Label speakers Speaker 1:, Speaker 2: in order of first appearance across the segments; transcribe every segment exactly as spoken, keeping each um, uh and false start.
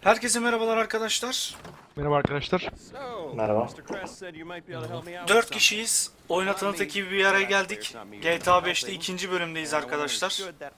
Speaker 1: Herkese merhabalar arkadaşlar.
Speaker 2: Merhaba arkadaşlar.
Speaker 3: Merhaba.
Speaker 1: Dört kişiyiz. Oyuna tanıt ekibi bir araya geldik. G T A beşte ikinci bölümdeyiz arkadaşlar.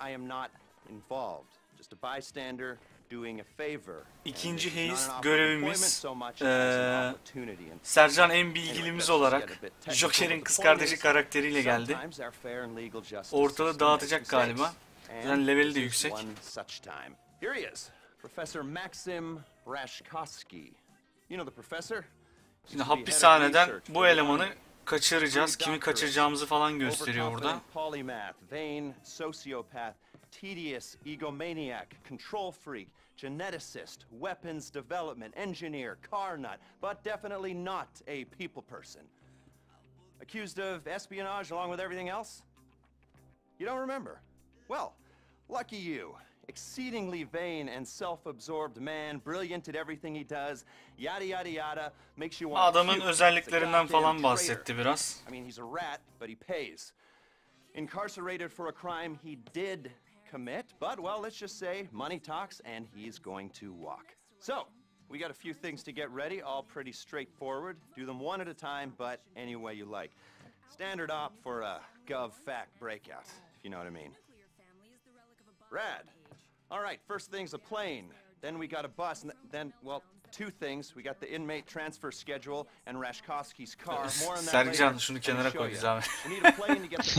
Speaker 1: İkinci Haze görevimiz ee, Sercan en bilgilimiz olarak Joker'in kız kardeşi karakteriyle geldi. Ortalığı dağıtacak galiba. Yani leveli de yüksek.
Speaker 4: Professor Maxim Rashkovsky. You know the professor?
Speaker 1: Şimdi hapishaneden bu elemanı kaçıracağız. Kimi kaçıracağımızı falan gösteriyor burada.
Speaker 4: Polymath, vain, sociopath, tedious, egomaniac, control freak, geneticist, weapons development, engineer, car nut, but definitely not a people person. Accused of espionage along with everything else? You don't remember? Well, lucky you. Exceedingly vain and self-absorbed man, brilliant at everything he does, yada yada yada, makes you want to
Speaker 1: Adamın özelliklerinden falan bahsetti biraz.
Speaker 4: I mean, he's a rat, but he pays. Incarcerated for a crime he did commit, but well, let's just say money talks and he's going to walk. So, we got a few things to get ready, all pretty straightforward. Do them one at a time, but any way you like. Standard op for a gov fact breakout, if you know what I mean. Rad. All right, first thing's a plane. Then we got a bus, and then, well, two things. We got the inmate transfer schedule and Rashkovsky's car. More on that
Speaker 1: Sercan
Speaker 4: later.
Speaker 1: şunu kenara koy Zahmet.
Speaker 4: We need a plane to get the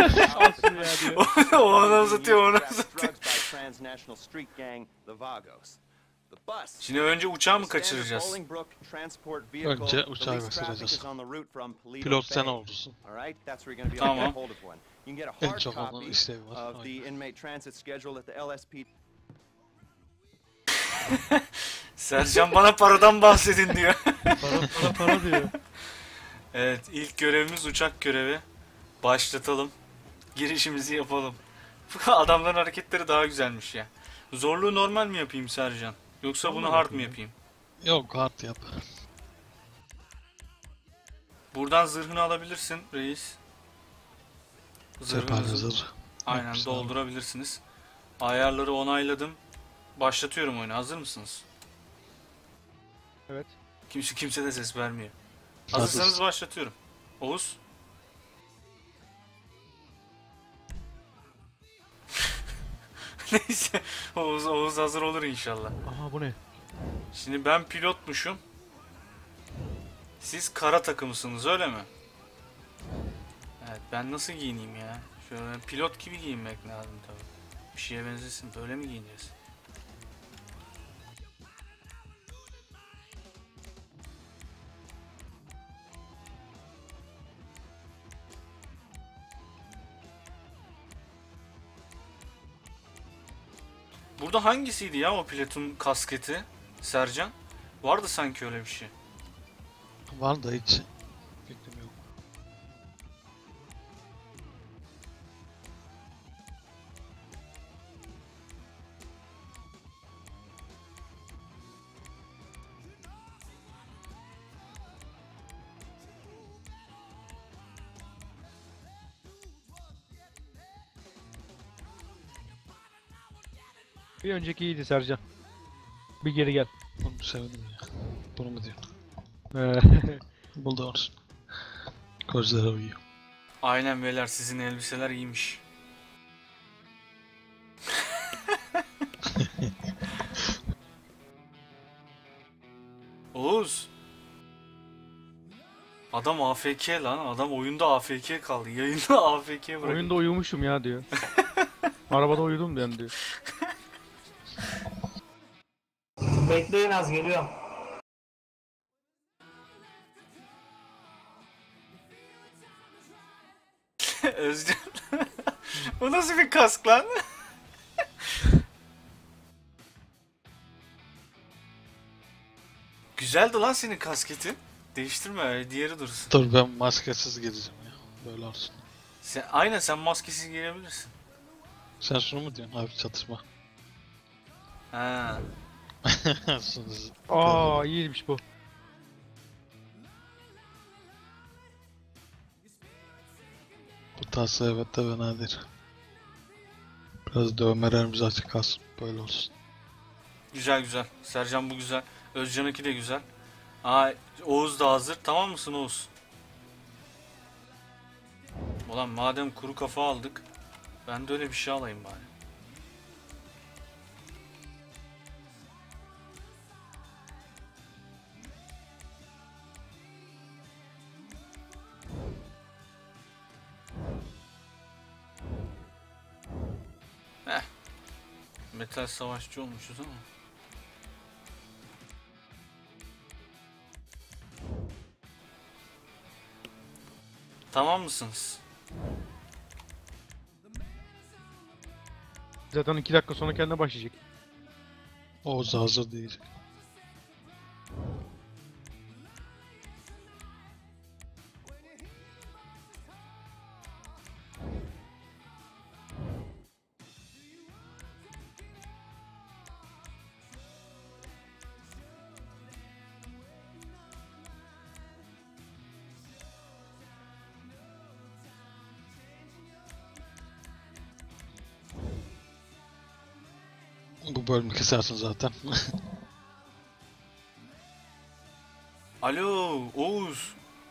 Speaker 1: Onu uzatıyor, onu uzatıyor.
Speaker 4: drugs by transnational street gang, the Vagos. The bus.
Speaker 1: Şimdi önce uçağı mı kaçıracağız?
Speaker 2: Önce uçağı kaçıracağız. Pilot sen olursun.
Speaker 1: Tamam.
Speaker 2: En çok onun isteği var.
Speaker 4: Of the inmate transit schedule at the L S P.
Speaker 1: Sercan bana paradan bahsedin diyor.
Speaker 2: Para para para diyor.
Speaker 1: Evet, ilk görevimiz uçak görevi. Başlatalım. Girişimizi yapalım. Adamların hareketleri daha güzelmiş ya. Zorluğu normal mi yapayım Sercan? Yoksa bunu hard mı yapayım?
Speaker 2: Yok, hard yap.
Speaker 1: Buradan zırhını alabilirsin reis.
Speaker 2: Cephane
Speaker 1: Zırhınızı
Speaker 2: zırh.
Speaker 1: aynen
Speaker 2: Yapmışlar.
Speaker 1: doldurabilirsiniz. Ayarları onayladım. Başlatıyorum oyunu. Hazır mısınız?
Speaker 2: Evet.
Speaker 1: Kimse kimse de ses vermiyor.
Speaker 2: Hazırız.
Speaker 1: Hazırsanız başlatıyorum. Oğuz. Neyse. Oğuz, Oğuz hazır olur inşallah.
Speaker 2: Aha, bu ne?
Speaker 1: Şimdi ben pilotmuşum. Siz kara takımısınız öyle mi? Evet, ben nasıl giyineyim ya? Şöyle pilot gibi giyinmek lazım tabii. Bir şeye benzesin. Böyle mi giyineceğiz? Burada hangisiydi ya o pilotun kasketi? Sercan? Vardı sanki öyle bir şey.
Speaker 2: Var da hiç fikrim yok.
Speaker 5: Bir önceki iyiydi Sercan. Bir geri gel.
Speaker 2: Bunu sevdim ya. Bunu mu diyor?
Speaker 5: Ee,
Speaker 2: Bu da olsun. Gözlere uyuyor.
Speaker 1: Aynen beyler, sizin elbiseler iyiymiş. Oğuz. Adam A F K lan. Adam oyunda A F K kaldı. Yayında A F K bırak.
Speaker 5: oyunda uyumuşum ya diyor. Arabada uyudum ben diyor.
Speaker 3: Bekleyin, az geliyorum.
Speaker 1: Özcan. Bu nasıl bir kask lan? Güzeldi lan senin kasketin. Değiştirme, diğeri dursun.
Speaker 2: Dur, ben maskesiz gireceğim ya. Böyle olsun.
Speaker 1: Sen, aynen sen maskesiz girebilirsin.
Speaker 2: Sen şunu mu diyorsun? Abi çatışma.
Speaker 1: Ha.
Speaker 2: Şunu-
Speaker 5: Aa, iyiymiş bu.
Speaker 2: Bu tası evet de fena değil. Biraz dövmelerimiz açık kalsın. Böyle olsun.
Speaker 1: Güzel güzel. Sercan bu güzel. Özcan'ınki de güzel. Aa, Oğuz da hazır. Tamam mısın Oğuz? Ulan madem kuru kafa aldık, ben de öyle bir şey alayım bari. Heh. Metal savaşçı olmuşuz ama. Tamam mısınız?
Speaker 5: Zaten iki dakika sonra kendine başlayacak.
Speaker 2: Oğuz da hazır değil. Bu bölümü kesersin zaten.
Speaker 1: Alo Oğuz.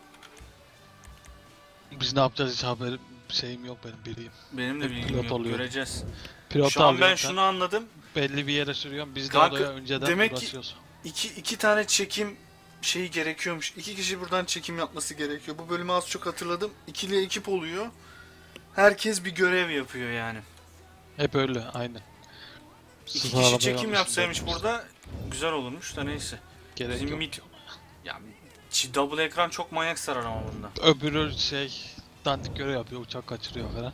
Speaker 2: Biz ne yapacağız hiç haberim şeyim yok benim bileyim.
Speaker 1: Benim de
Speaker 2: Hep
Speaker 1: bilgim
Speaker 2: pilot
Speaker 1: yok.
Speaker 2: oluyor.
Speaker 1: Göreceğiz.
Speaker 2: Pilot
Speaker 1: Şu an ben
Speaker 2: alıyorsun
Speaker 1: şunu
Speaker 2: sen,
Speaker 1: anladım.
Speaker 2: belli bir yere sürüyorum. Biz de
Speaker 1: Kanka,
Speaker 2: oraya önceden
Speaker 1: demek ki-
Speaker 2: uğraşıyoruz.
Speaker 1: İki, iki tane çekim şeyi gerekiyormuş. İki kişi buradan çekim yapması gerekiyor. Bu bölümü az çok hatırladım. İkili ekip oluyor. Herkes bir görev yapıyor yani.
Speaker 2: Hep öyle aynen.
Speaker 1: İki
Speaker 2: Sıfır
Speaker 1: kişi
Speaker 2: araba
Speaker 1: çekim
Speaker 2: yanlış
Speaker 1: yapsaymış
Speaker 2: yapıyoruz.
Speaker 1: burada güzel olurmuş da neyse.
Speaker 2: Gerek
Speaker 1: Bizim
Speaker 2: yok.
Speaker 1: mit- Ya çi- double ekran çok manyak sarar ama bunda.
Speaker 2: Öbürü şey dandik görev yapıyor, uçak kaçırıyor falan.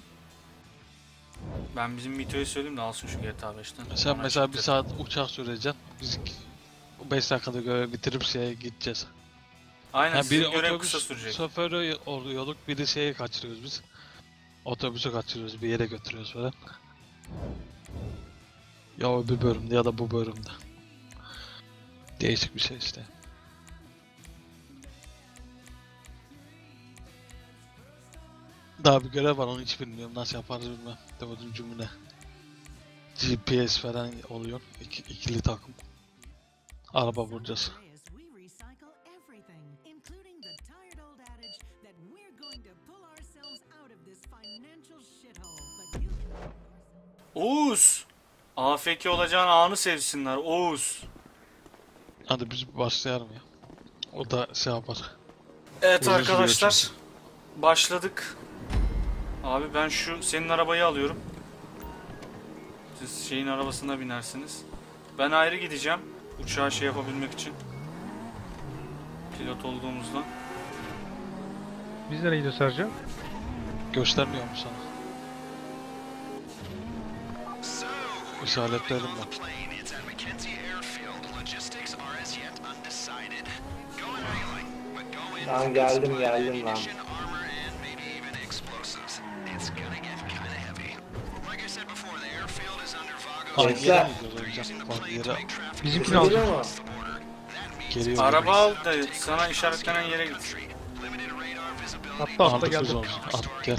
Speaker 1: Ben bizim Mito'ya söyleyeyim de alsın şu G T A beşten.
Speaker 2: Sen
Speaker 1: Bana
Speaker 2: mesela
Speaker 1: çıktı.
Speaker 2: bir saat uçak süreceksin. Biz beş dakikada görev bitirip şeye gideceğiz.
Speaker 1: Aynen
Speaker 2: Yani
Speaker 1: sizin
Speaker 2: biri
Speaker 1: görev
Speaker 2: otobüs
Speaker 1: kısa sürecek.
Speaker 2: şoförü oluyorduk, biri şeyi kaçırıyoruz biz. Otobüsü kaçırıyoruz, bir yere götürüyoruz falan. Ya o bir bölümde ya da bu bölümde. Değişik bir şey işte. Daha bir görev var, onu hiç bilmiyorum, nasıl yaparız bilmem. Demedim cümle. G P S falan oluyor, İki, ikili takım. Araba vuracağız.
Speaker 6: We recycle everything, including the tired old adage that we're going to pull ourselves out of this financial shithole. But you
Speaker 1: Oğuz! A F K olacağın anı sevsinler Oğuz.
Speaker 2: Hadi biz başlayalım ya. O da şey yapar.
Speaker 1: Evet
Speaker 2: Uzun sürüyor
Speaker 1: arkadaşlar.
Speaker 2: çünkü.
Speaker 1: Başladık. Abi ben şu senin arabayı alıyorum. Siz şeyin arabasına binersiniz. Ben ayrı gideceğim. Uçağa şey yapabilmek için. Pilot olduğumuzdan.
Speaker 5: Biz nereye gidiyoruz Sercan?
Speaker 2: Göstermiyor mu sana? İşaretledim ben.
Speaker 3: Lan geldim geldim lan.
Speaker 2: Aynı yere
Speaker 3: Gençler.
Speaker 2: mi gidiyoruz hocam? Bak yere
Speaker 5: Bizimkini alacağız.
Speaker 3: Geliyor mu?
Speaker 2: geliyor.
Speaker 1: Araba al da sana işaretlenen yere git.
Speaker 5: Hatta hatta
Speaker 2: Aldık biz
Speaker 5: geldim.
Speaker 2: onu. Al gel.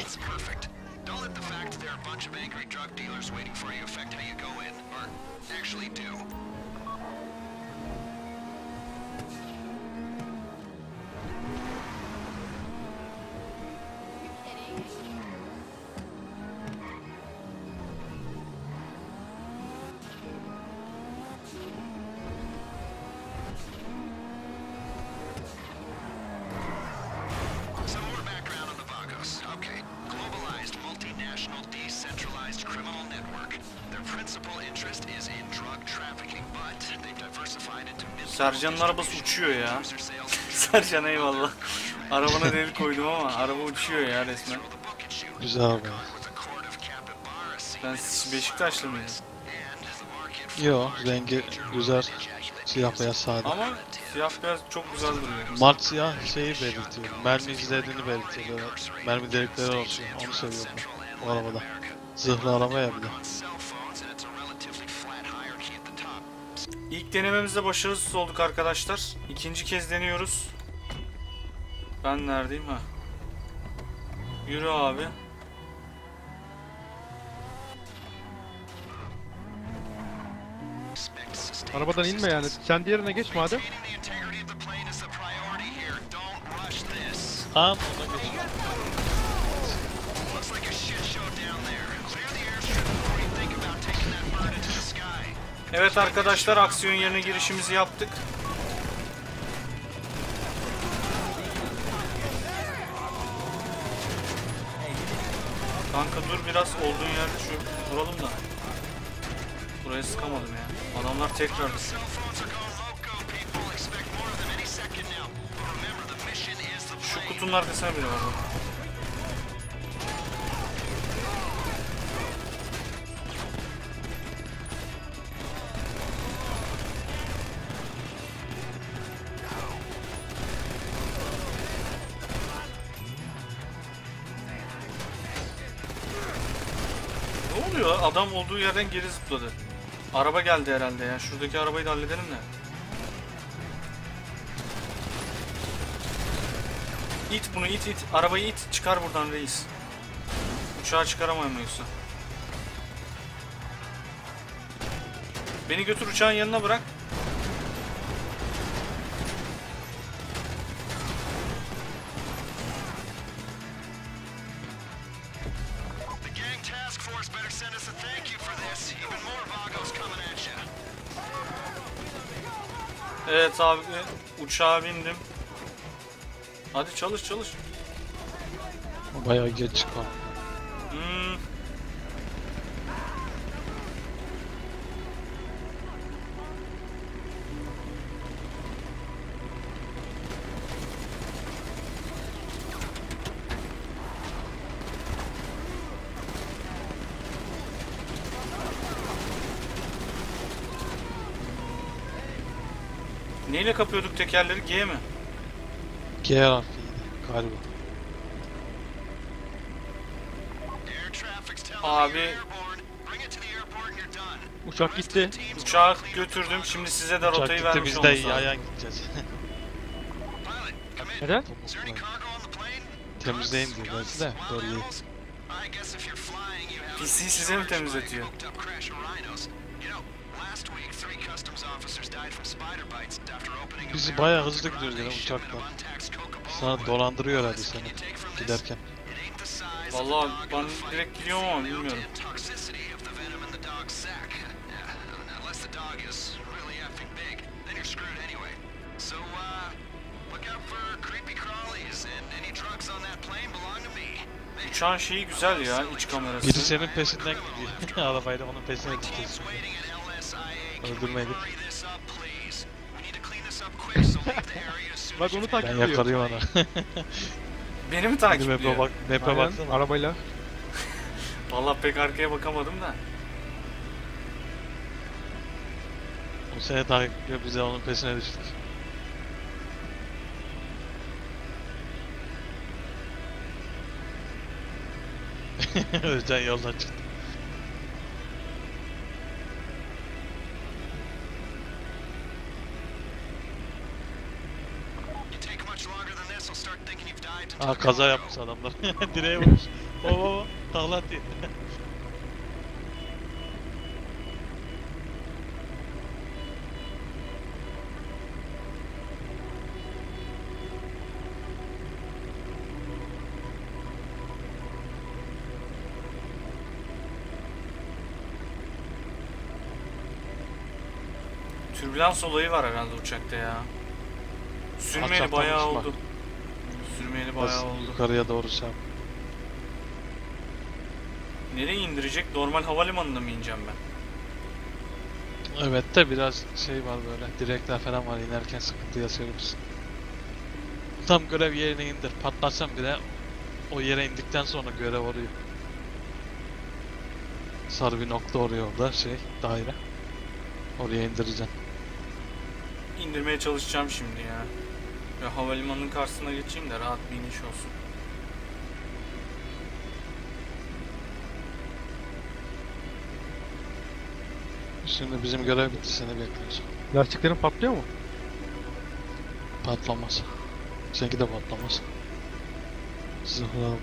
Speaker 4: Some more background on the Vagos. Okay. Globalized, multinational, decentralized criminal network. Their principal interest is in drug trafficking, but they've diversified into
Speaker 1: Sercan'ın arabası uçuyor ya. Sercan eyvallah. Arabana el koydum ama araba uçuyor ya resmen.
Speaker 2: Güzel araba.
Speaker 1: Ben Beşiktaşlı mıyım?
Speaker 2: Yo, rengi güzel. Siyah beyaz sade.
Speaker 1: Ama siyah beyaz çok güzel duruyor.
Speaker 2: Mat siyah şeyi belirtiyor. Mermi izlediğini belirtiyor. Böyle mermi delikleri olsun. Onu seviyorum ben. O arabada. Zırhlı araba ya bir de.
Speaker 1: İlk denememizde başarısız olduk arkadaşlar. İkinci kez deniyoruz. Ben neredeyim ha? Yürü abi.
Speaker 5: Arabadan inme yani. Sen diğerine geç madem.
Speaker 2: Tamam ona geç.
Speaker 1: Evet arkadaşlar, aksiyon yerine girişimizi yaptık. Kanka dur biraz, olduğun yerde şu duralım da. Buraya sıkamadım ya. Adamlar tekrar. Şu kutunun arkasına biri var. Ne oluyor? Adam olduğu yerden geri zıpladı. Araba geldi herhalde ya. Şuradaki arabayı da halledelim de. İt bunu, it it. Arabayı it. Çıkar buradan reis. Uçağı çıkaramam yoksa. Beni götür uçağın yanına bırak. Evet abi, uçağa bindim. Hadi çalış çalış.
Speaker 2: Bayağı geç çıkalım.
Speaker 1: Hmm. Neyle kapıyorduk tekerleri? G mi?
Speaker 2: G harfiydi galiba.
Speaker 1: Abi
Speaker 5: Uçak gitti.
Speaker 1: uçağı götürdüm. Şimdi size de
Speaker 2: Uçak
Speaker 1: rotayı
Speaker 2: gitti,
Speaker 1: vermiş
Speaker 2: biz de
Speaker 1: olması lazım.
Speaker 2: yayan gideceğiz.
Speaker 5: Neden?
Speaker 2: Temizleyin diyor belki de bölgeyi.
Speaker 1: P C size mi temizletiyor?
Speaker 2: Biz bayağı hızlı gidiyoruz yani uçakla. Sana dolandırıyor herhalde seni giderken.
Speaker 1: Vallahi ben direkt gidiyorum ama bilmiyorum. Uçağın şeyi güzel ya, iç kamerası.
Speaker 2: Biri senin peşinden gidiyor. Arabayla onun peşine gideceğiz. Öldürmedik.
Speaker 5: Bak onu takip
Speaker 2: Ben
Speaker 5: ediyor.
Speaker 2: yakalıyorum ona.
Speaker 1: Beni mi
Speaker 2: Hadi
Speaker 1: takip
Speaker 2: map'e
Speaker 1: ediyor?
Speaker 2: bak, map'e
Speaker 5: Aynen,
Speaker 2: baksana.
Speaker 5: arabayla.
Speaker 1: Vallahi pek arkaya bakamadım da.
Speaker 2: O seni takip ediyor, biz de onun peşine düştük. Özcan yoldan çıktı. Aa kaza yapmış adamlar. Direğe vurmuş. Baba baba takla atıyor.
Speaker 1: Türbülans olayı var herhalde uçakta ya. Sürmeyeli
Speaker 2: Alçaktan
Speaker 1: bayağı
Speaker 2: uçma.
Speaker 1: oldu. Sürmeyeli bayağı
Speaker 2: Bas,
Speaker 1: oldu.
Speaker 2: yukarıya doğru şey yap.
Speaker 1: Nereye indirecek? Normal havalimanına mı ineceğim ben?
Speaker 2: Evet de biraz şey var böyle, direkler falan var, inerken sıkıntı yaşıyoruz. Tam görev yerine indir, patlatsam bile o yere indikten sonra görev oluyor. Sarı bir nokta oluyor orada, şey, daire. Oraya indireceksin.
Speaker 1: İndirmeye çalışacağım şimdi ya. Ve havalimanının karşısına geçeyim de rahat bir iniş olsun.
Speaker 2: Şimdi bizim görev bitti, seni bekliyoruz.
Speaker 5: Lastiklerin patlıyor mu?
Speaker 2: Patlamaz. Seninki de patlamaz. Zıhlam.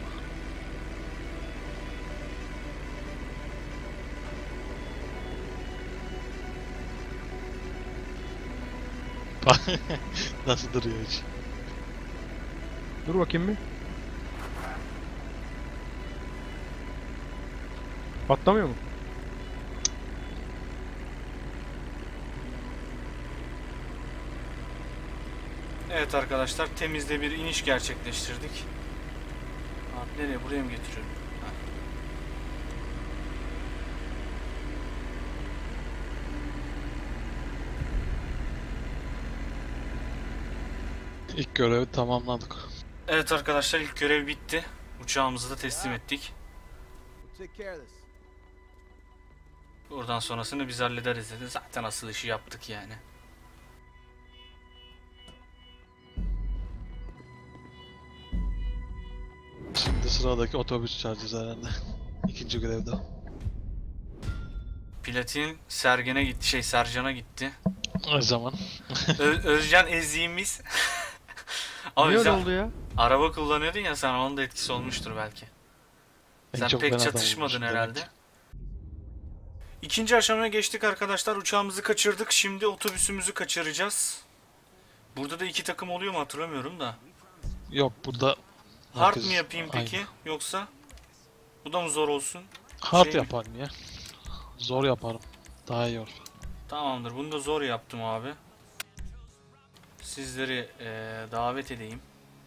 Speaker 2: Bak nasıl duruyor hiç.
Speaker 5: Dur bakayım bir. Patlamıyor mu?
Speaker 1: Evet arkadaşlar, temizde bir iniş gerçekleştirdik. Abi nereye? Buraya mı getiriyorum? Ha.
Speaker 2: İlk görevi tamamladık.
Speaker 1: Evet arkadaşlar, ilk görev bitti. Uçağımızı da teslim ettik. Buradan sonrasını biz hallederiz dedi. Zaten asıl işi yaptık yani.
Speaker 2: Şimdi sıradaki otobüs çağıracağız herhalde. İkinci görevde.
Speaker 1: Platin Sergen'e gitti, şey Sercan'a gitti.
Speaker 2: O zaman.
Speaker 1: Ö- Özcan eziğimiz. Ama
Speaker 5: Niye öyle
Speaker 1: güzel.
Speaker 5: oldu ya?
Speaker 1: Araba kullanıyordun ya sen, onun da etkisi olmuştur belki.
Speaker 2: En
Speaker 1: Sen
Speaker 2: çok
Speaker 1: pek
Speaker 2: ben adam
Speaker 1: çatışmadın
Speaker 2: olmuşum
Speaker 1: herhalde.
Speaker 2: demek.
Speaker 1: İkinci aşamaya geçtik arkadaşlar. Uçağımızı kaçırdık. Şimdi otobüsümüzü kaçıracağız. Burada da iki takım oluyor mu hatırlamıyorum da.
Speaker 2: Yok burada.
Speaker 1: Hard
Speaker 2: herkes
Speaker 1: mı yapayım peki?
Speaker 2: aynı.
Speaker 1: Yoksa bu da mı zor olsun?
Speaker 2: Hard
Speaker 1: Şey-
Speaker 2: yaparım ya. Zor yaparım. Daha iyi olur.
Speaker 1: Tamamdır. Bunu da zor yaptım abi. Sizleri eee, davet edeyim.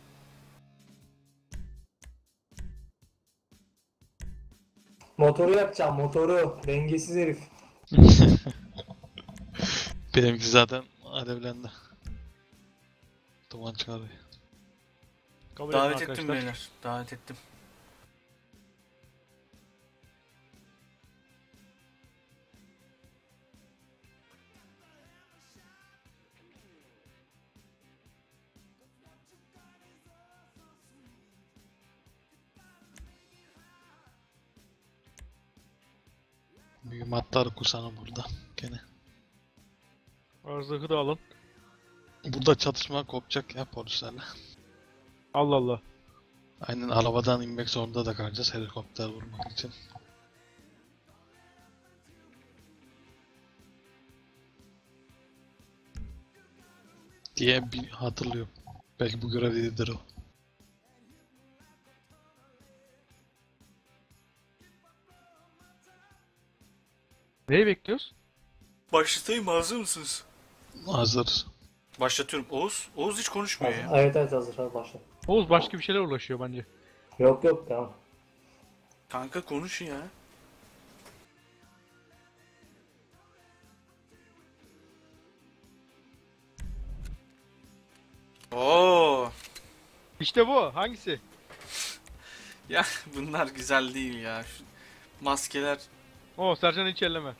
Speaker 3: Motoru yakacağım motoru. Dengesiz herif.
Speaker 2: Benimki zaten alevlendi. Duman çıkarıyor.
Speaker 5: Kabul edin
Speaker 1: Davet ettim
Speaker 5: arkadaşlar.
Speaker 1: beyler. Davet ettim.
Speaker 2: Mühimmatlar kusanı burada. Gene.
Speaker 5: Arzakı da alın.
Speaker 2: Burada çatışma kopacak ya polislerle.
Speaker 5: Allah Allah.
Speaker 2: Aynen arabadan inmek zorunda da kalacağız helikopter vurmak için. Diye bir hatırlıyorum. Belki bu görevlidir o.
Speaker 5: Neyi bekliyoruz?
Speaker 1: Başlatayım mı? Hazır mısınız?
Speaker 2: Hazır.
Speaker 1: Başlatıyorum. Oğuz. Oğuz hiç konuşmuyor ya.
Speaker 3: Evet evet hazır hadi başla.
Speaker 5: Oğuz başka bir şeyler uğraşıyor bence.
Speaker 3: Yok yok tamam.
Speaker 1: Kanka konuş ya. Oo.
Speaker 5: İşte bu. Hangisi?
Speaker 1: Ya bunlar güzel değil ya. Şu maskeler.
Speaker 5: O Sercan hiç elleme.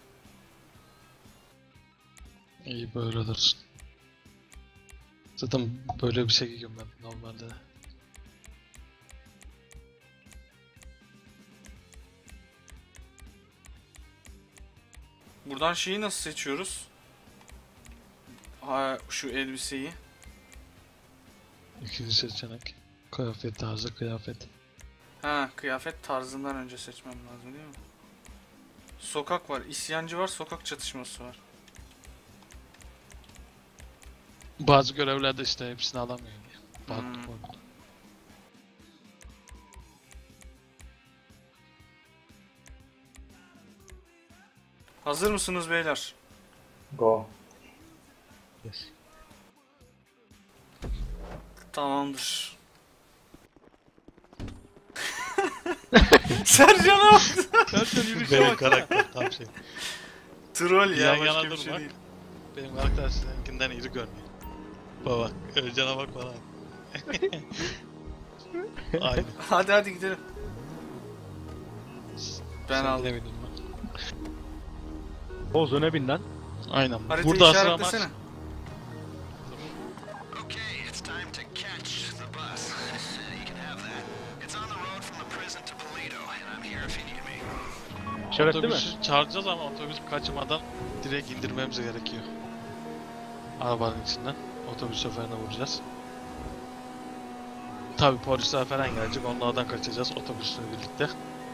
Speaker 2: İyi böyle dursun. Zaten böyle bir şey giyiyorum ben normalde de.
Speaker 1: Buradan şeyi nasıl seçiyoruz? Ha, şu elbiseyi.
Speaker 2: İkinci seçenek. Kıyafet tarzı kıyafet.
Speaker 1: Ha, kıyafet tarzından önce seçmem lazım değil mi? Sokak var, isyancı var, sokak çatışması var.
Speaker 2: Bazı görevlerde işte hepsini alamıyor ya. Bak,
Speaker 1: Hmm.
Speaker 2: bak.
Speaker 1: Hazır mısınız beyler?
Speaker 3: Go.
Speaker 5: Yes.
Speaker 1: Tamamdır. Sercan'a bak.
Speaker 5: Sercan yürüyüşe
Speaker 2: Benim
Speaker 5: bak.
Speaker 2: karakter tam şey.
Speaker 1: Troll ya,
Speaker 2: Yan
Speaker 1: başka
Speaker 2: yana
Speaker 1: bir şey
Speaker 2: durmak.
Speaker 1: değil.
Speaker 2: Benim karakter seninkinden iri görünüyor. Baba, Özcan'a bak bana. Aynı.
Speaker 1: Hadi hadi gidelim. Ben
Speaker 2: Sen
Speaker 1: aldım.
Speaker 2: bilemedin mi?
Speaker 5: Oğuz öne bin lan.
Speaker 2: Aynen.
Speaker 1: Haritayı
Speaker 2: Burada asılamak.
Speaker 1: işaretlesene.
Speaker 4: Okay, it's time to catch the bus. You can have that. It's on the road from the prison to Polito, and I'm here if you need me.
Speaker 5: İşaretli mi?
Speaker 2: Otobüsü çağıracağız ama otobüs kaçmadan direkt indirmemiz gerekiyor. Arabanın içinden. Otobüs şoförüne vuracağız. Tabi polisler falan gelecek. Onlardan kaçacağız otobüsle birlikte.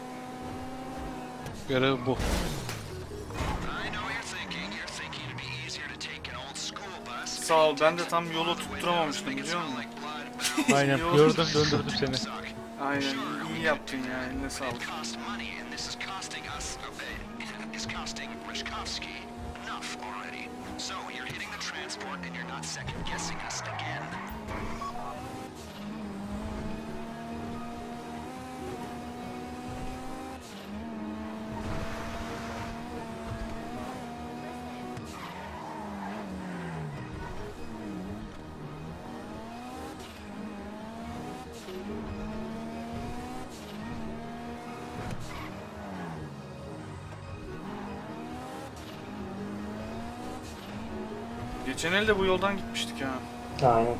Speaker 2: Görev bu.
Speaker 4: I know you're thinking. You're thinking it'd be easier to take an old school bus.
Speaker 1: Sağ ol. Ben de tam yolu tutturamamıştım biliyor musun?
Speaker 5: Aynen
Speaker 1: Yol-
Speaker 5: gördüm döndürdüm seni.
Speaker 1: Aynen. İyi yaptın ya. Eline sağlık. Geçen elde bu yoldan gitmiştik ya.
Speaker 3: Aynen.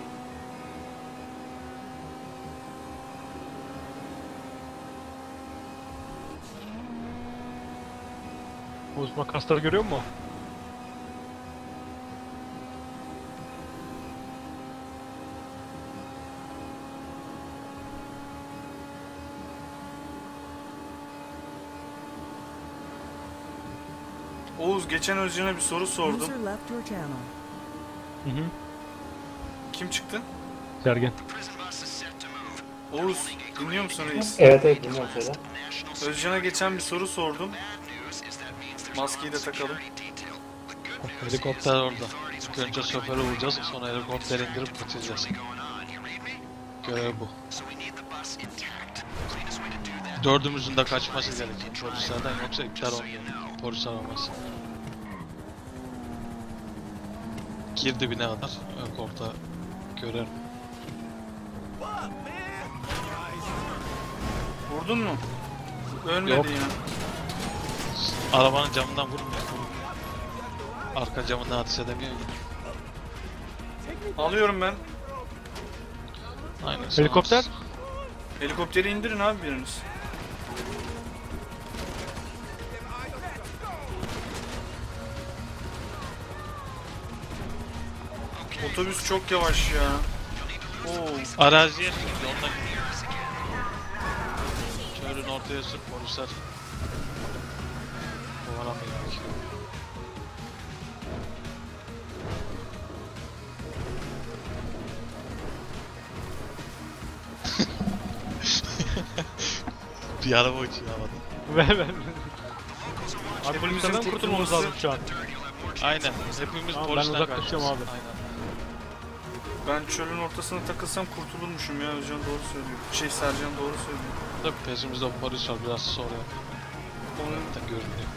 Speaker 5: Buz makasları görüyor musun?
Speaker 1: Oğuz geçen Özcan'a bir soru sordum.
Speaker 6: User left your channel.
Speaker 5: Hı hı.
Speaker 1: Kim çıktı?
Speaker 5: Sergen.
Speaker 1: Oğuz dinliyor musun reis?
Speaker 3: Evet evet bilmiyorum söyle.
Speaker 1: Özcan'a geçen bir soru sordum. Maskeyi de takalım.
Speaker 2: Helikopter orada. İlk önce şoförü vuracağız, sonra helikopteri indirip kaçacağız. Görev bu. Dördümüzün de kaçması gerekiyor polislerden, yoksa iptal olmuyor. Polis araması. Gir dibine kadar, yok orada görev.
Speaker 1: Vurdun mu? Ölmedi
Speaker 2: Yok.
Speaker 1: ya.
Speaker 2: Arabanın camından vurmuyor. Arka camından ateş edemiyor ya.
Speaker 1: Alıyorum ben.
Speaker 2: Aynen.
Speaker 5: Helikopter?
Speaker 1: Helikopteri indirin abi biriniz. Otobüs çok yavaş ya. Oo.
Speaker 2: Araziye sür, yoldan çölün ortaya sür, polisler kovalamıyor. Bir araba uçuyor havada.
Speaker 5: Ver ver. Abi
Speaker 1: Hepimizin
Speaker 5: polislerden kurtulmamız lazım şu an.
Speaker 2: Aynen, hepimiz
Speaker 5: Tamam, ben
Speaker 2: polisten
Speaker 5: uzaklaşıyorum
Speaker 2: kaçacağız.
Speaker 5: abi.
Speaker 2: Aynen.
Speaker 1: Ben çölün ortasına takılsam kurtulurmuşum ya. Özcan doğru söylüyor. Şey Sercan doğru söylüyor.
Speaker 2: Tabii peşimizde polis var, biraz sonra
Speaker 1: Onun
Speaker 2: da görünüyor.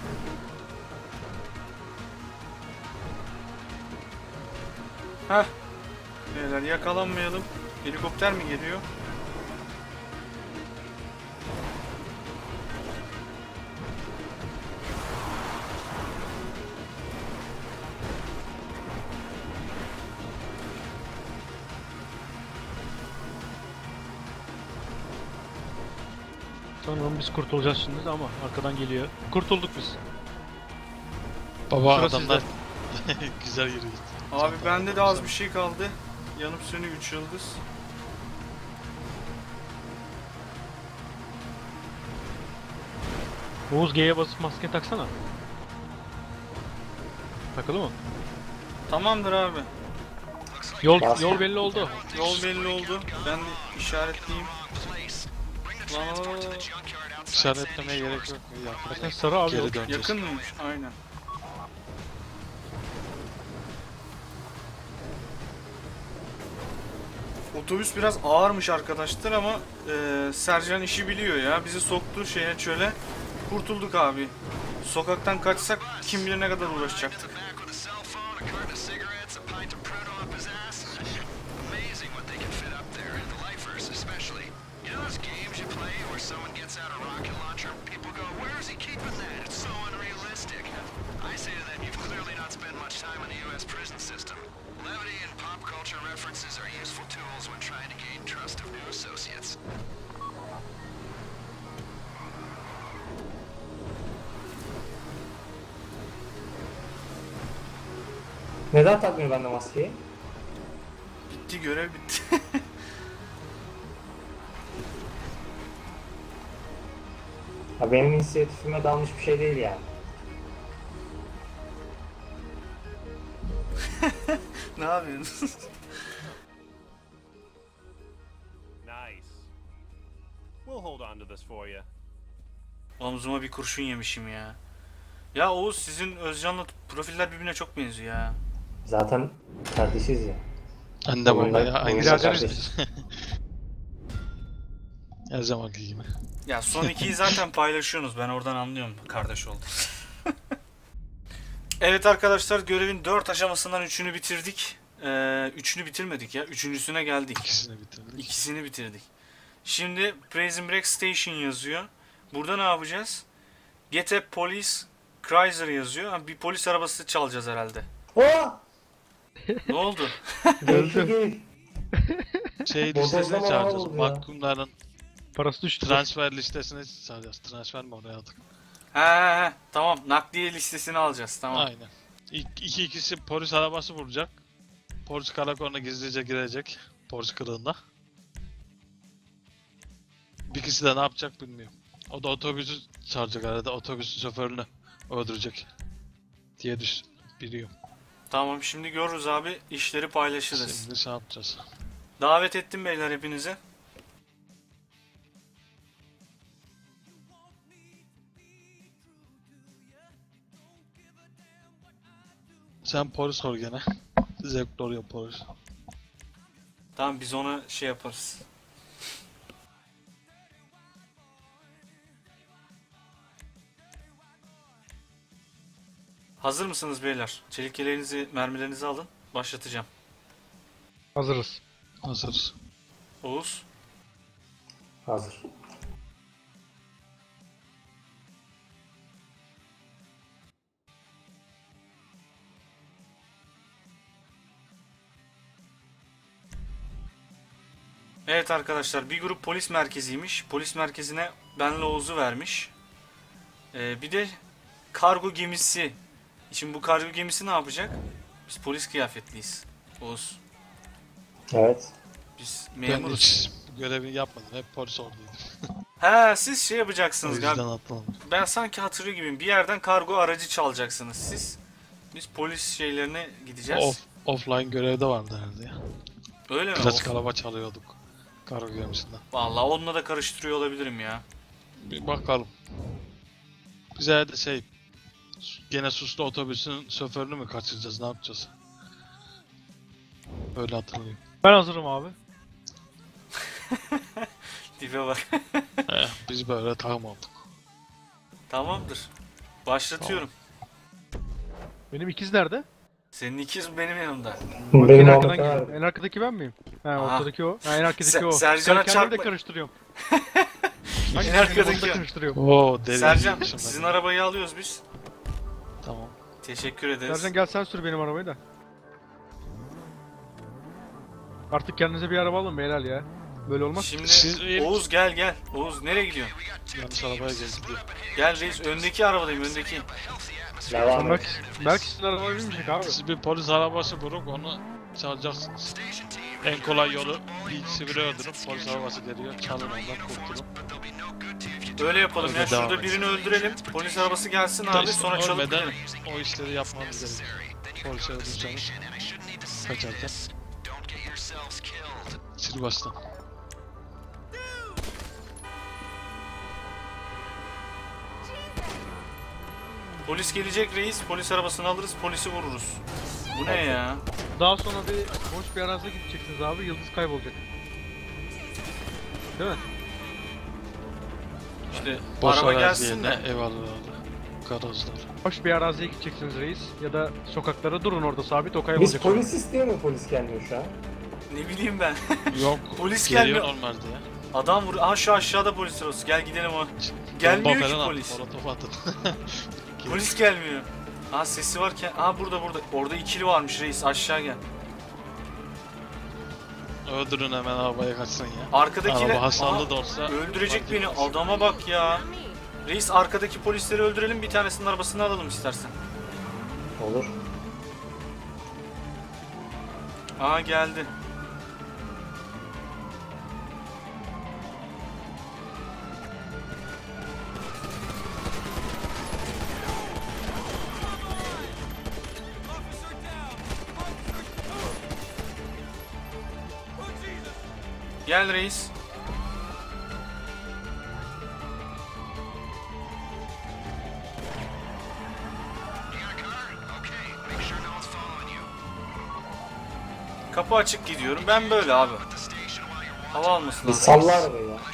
Speaker 1: Heh. Beyler yakalanmayalım. Helikopter mi geliyor?
Speaker 5: Tamam biz kurtulacağız şimdi ama arkadan geliyor. Kurtulduk biz.
Speaker 2: Baba
Speaker 5: Sıra
Speaker 2: adamlar güzel yürüyor.
Speaker 1: Abi bende de az bir şey kaldı. Yanıp sönüyor üç yıldız.
Speaker 5: Oğuz G'ye basıp maske taksana. Takılı mı?
Speaker 1: Tamamdır abi.
Speaker 5: Yol
Speaker 3: Bas.
Speaker 5: yol belli oldu.
Speaker 1: Yol belli oldu. Ben de işaretleyeyim. Lan lan lan lan.
Speaker 2: İşaretlemeye gerek yok.
Speaker 5: Zaten
Speaker 2: Yaklaşık
Speaker 5: sarı abi
Speaker 2: geri
Speaker 5: yol.
Speaker 2: döneceğiz.
Speaker 1: Yakın mıymış? Aynen. Otobüs biraz ağırmış arkadaşlar ama e, Sercan işi biliyor ya. Bizi soktu şeye çöle. Kurtulduk abi. Sokaktan kaçsak kim bilir ne kadar uğraşacaktık.
Speaker 3: Neden takmıyor bende maskeyi?
Speaker 1: Bitti görev bitti.
Speaker 3: Ya benim inisiyatifime dalmış bir şey değil yani.
Speaker 1: Ne yapıyorsun?
Speaker 7: Nice. We'll hold on to this for you.
Speaker 1: Omzuma bir kurşun yemişim ya. Ya Oğuz, sizin Özcan'la profiller birbirine çok benziyor ya.
Speaker 3: Zaten kardeşiz ya.
Speaker 2: Anne baba
Speaker 3: Oyunda-
Speaker 2: ya aynı
Speaker 3: oyunda
Speaker 2: kardeş.
Speaker 3: kardeşiz.
Speaker 2: Her zamanki gibi.
Speaker 1: Ya son ikiyi zaten paylaşıyorsunuz. Ben oradan anlıyorum kardeş oldu. Evet arkadaşlar, görevin dört aşamasından üçünü bitirdik. Ee, üçünü bitirmedik ya. Üçüncüsüne geldik.
Speaker 2: İkisini bitirdik.
Speaker 1: İkisini bitirdik. Şimdi Prison Break Station yazıyor. Burada ne yapacağız? Get a Police Chrysler yazıyor. Ha, bir polis arabası çalacağız herhalde.
Speaker 3: Oh!
Speaker 1: Ne oldu?
Speaker 3: Öldü. Değil.
Speaker 2: Şey
Speaker 3: Bodozlama
Speaker 2: listesine
Speaker 3: hava
Speaker 2: çağıracağız.
Speaker 3: oldu ya.
Speaker 2: Mahkumların
Speaker 5: Parası düştü.
Speaker 2: transfer listesine çağıracağız. Transfer mi oraya aldık?
Speaker 1: He he he. Tamam, nakliye listesini alacağız. Tamam.
Speaker 2: Aynen. İlk iki ikisi polis arabası vuracak. Polis karakoluna gizlice girecek. Polis kılığında. Bir kişi de ne yapacak bilmiyorum. O da otobüsü çağıracak arada. Otobüsün şoförünü öldürecek. Diye düş biliyorum.
Speaker 1: Tamam, şimdi görürüz abi. İşleri paylaşırız.
Speaker 2: Şimdi şey yapacağız.
Speaker 1: Davet ettim beyler hepinizi.
Speaker 2: Sen polis ol gene. Zevkli oluyor polis.
Speaker 1: Tamam, biz ona şey yaparız. Hazır mısınız beyler? Çelik yeleğinizi, mermilerinizi alın. Başlatacağım.
Speaker 5: Hazırız.
Speaker 2: Hazırız.
Speaker 1: Oğuz.
Speaker 3: Hazır.
Speaker 1: Evet arkadaşlar, bir grup polis merkeziymiş. Polis merkezine benle Oğuz'u vermiş. Ee, bir de kargo gemisi. Şimdi bu kargo gemisi ne yapacak? Biz polis kıyafetliyiz. Oğuz.
Speaker 3: Evet.
Speaker 1: Biz
Speaker 2: Ben
Speaker 1: memuruz.
Speaker 2: hiç bu görevi yapmadım. Hep polis olduydum.
Speaker 1: He, siz şey
Speaker 2: O
Speaker 1: yapacaksınız
Speaker 2: yüzden
Speaker 1: galiba.
Speaker 2: atladım.
Speaker 1: Ben sanki hatırlıyor gibiyim. Bir yerden kargo aracı çalacaksınız siz. Biz polis şeylerine gideceğiz.
Speaker 2: Off, offline görevde vardı herhalde ya.
Speaker 1: Öyle mi?
Speaker 2: Klasik
Speaker 1: Of.
Speaker 2: araba çalıyorduk. Kargo gemisinden.
Speaker 1: Vallahi onunla da karıştırıyor olabilirim ya.
Speaker 2: Bir bakalım. Bize de şey... Gene suslu otobüsün şoförünü mü kaçıracağız? Ne yapacağız? Öyle hatırlıyorum.
Speaker 5: Ben hazırım abi.
Speaker 1: Dibe bak.
Speaker 2: Eh, biz böyle takım olduk.
Speaker 1: Tamamdır. Başlatıyorum.
Speaker 5: Benim ikiz nerede?
Speaker 1: Senin ikiz benim yanımda.
Speaker 5: en
Speaker 3: Benim
Speaker 5: arkadan
Speaker 3: Ahmet
Speaker 5: geliyor.
Speaker 3: abi.
Speaker 5: En arkadaki ben miyim? He
Speaker 1: Aha.
Speaker 5: ortadaki o. Ha, en arkadaki
Speaker 1: Se-
Speaker 5: o.
Speaker 1: Sercan'a
Speaker 5: Ben kendimi de
Speaker 1: çarpma-
Speaker 5: karıştırıyorum.
Speaker 1: En arkadaki
Speaker 5: Onu da
Speaker 1: o.
Speaker 5: karıştırıyorum.
Speaker 2: Oo deli.
Speaker 1: Sercan,
Speaker 2: değilmişim ben.
Speaker 1: sizin arabayı alıyoruz biz.
Speaker 2: Tamam.
Speaker 1: Teşekkür ederiz.
Speaker 5: Sercan gel sen sür benim arabayı da. Artık kendinize bir araba alın beyler ya. Böyle olmaz.
Speaker 1: Şimdi
Speaker 2: Siz-
Speaker 1: Oğuz gel gel. Oğuz nereye gidiyorsun?
Speaker 2: Yanlış arabaya gezdi.
Speaker 1: Gel reis, öndeki arabadayım, öndeki.
Speaker 3: Devam
Speaker 5: Belki,
Speaker 3: et.
Speaker 5: belki sizin araba binmeyecek abi.
Speaker 2: Siz bir polis arabası bulup onu çalacaksınız. En kolay yolu bir sivri öldürüp polis arabası geliyor. Çalın ondan kurtulun.
Speaker 1: Öyle yapalım
Speaker 2: Öyle
Speaker 1: ya.
Speaker 2: devam
Speaker 1: Şurada
Speaker 2: et.
Speaker 1: birini öldürelim. Polis arabası gelsin
Speaker 2: Da
Speaker 1: abi,
Speaker 2: işte
Speaker 1: sonra çalıp
Speaker 2: ölmeden
Speaker 1: gidelim.
Speaker 2: o işleri yapmanız gerekiyor. Polise öldürseniz kaçarken. Sil baştan.
Speaker 1: Polis gelecek reis. Polis arabasını alırız, polisi vururuz. Bu ne ya?
Speaker 5: Daha sonra bir boş bir araziye gideceksiniz abi. Yıldız kaybolacak. Değil mi?
Speaker 1: İşte
Speaker 2: Boş
Speaker 1: araba
Speaker 2: arazi
Speaker 1: gelsin
Speaker 2: yerine
Speaker 1: de.
Speaker 2: ev alırlar. Garajlar.
Speaker 5: Boş bir araziye gideceksiniz reis. Ya da sokaklara durun orada sabit o
Speaker 3: Biz
Speaker 5: kaybolacak.
Speaker 3: polis istiyor mu polis gelmiyor şu an?
Speaker 1: Ne bileyim ben.
Speaker 2: Yok.
Speaker 1: Polis
Speaker 2: geliyor
Speaker 1: gelmiyor.
Speaker 2: normalde ya.
Speaker 1: Adam vur. Aha şu aşağıda polis arabası. Gel gidelim o.
Speaker 2: Bomba
Speaker 1: Gelmiyor ki
Speaker 2: falan at,
Speaker 1: polis.
Speaker 2: molotof atın.
Speaker 1: Polis gelmiyor. Aa sesi varken. Aa burada burada. Orada ikili varmış reis. Aşağı gel.
Speaker 2: Öldürün hemen arabaya kaçsın ya.
Speaker 1: Arkadakiler.
Speaker 2: Araba hasarlı
Speaker 1: Aha,
Speaker 2: da olsa.
Speaker 1: öldürecek
Speaker 2: fark
Speaker 1: beni.
Speaker 2: etmez.
Speaker 1: Adama bak ya. Reis arkadaki polisleri öldürelim. Bir tanesinin arabasını alalım istersen.
Speaker 3: Olur.
Speaker 1: Aa geldi. Gel reis. Kapı açık gidiyorum. Ben böyle abi. Hava almasın
Speaker 3: Bir
Speaker 1: lazım.
Speaker 3: salla arabayı ya.